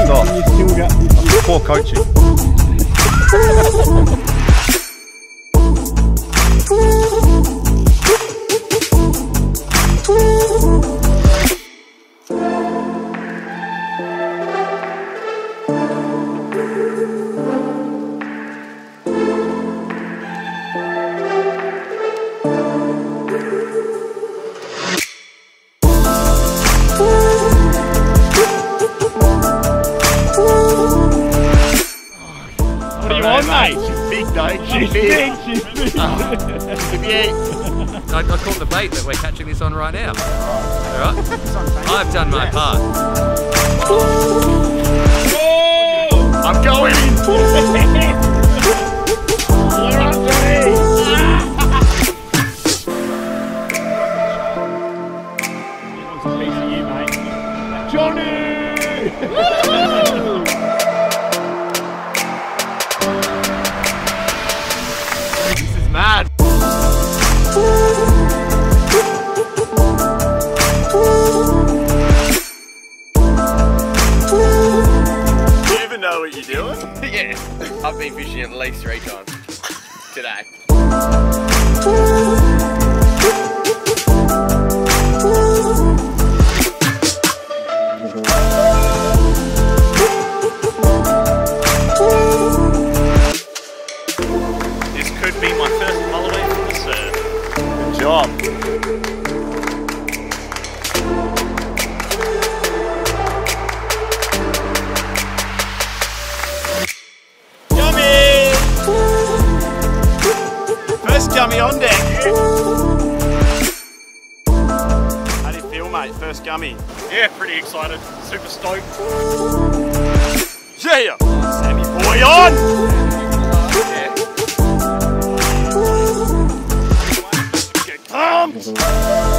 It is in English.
pissed off. Poor coaching. Mate, she's big though. She's big. She's big. I caught the bait that we're catching this on right now. Alright? I've done my part. Oh, I'm going in. You're under me. He wants a piece of you, mate. Johnny! Mad. Do you even know what you're doing? Yeah, I've been fishing at least 3 times today. This could be my first Mulloway from the surf. Good job. First gummy on deck. How do you feel, mate? First gummy? Yeah, pretty excited. Super stoked. Yeah! Sammy boy on! Yeah. Here it comes!